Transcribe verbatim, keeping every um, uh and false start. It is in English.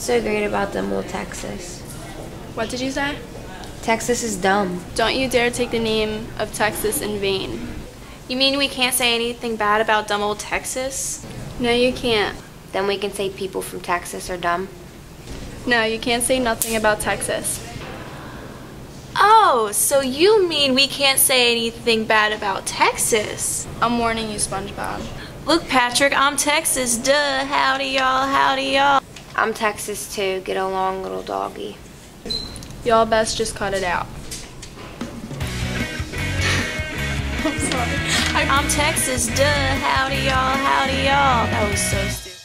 so great about dumb old Texas? What did you say? Texas is dumb. Don't you dare take the name of Texas in vain. You mean we can't say anything bad about dumb old Texas? No, you can't. Then we can say people from Texas are dumb. No, you can't say nothing about Texas. Oh, so you mean we can't say anything bad about Texas? I'm warning you, SpongeBob. Look, Patrick, I'm Texas, duh. Howdy, y'all, howdy, y'all. I'm Texas too. Get along, little doggy. Y'all best just cut it out. I'm sorry. I'm Texas, duh. Howdy, y'all, howdy, y'all. That was so stupid.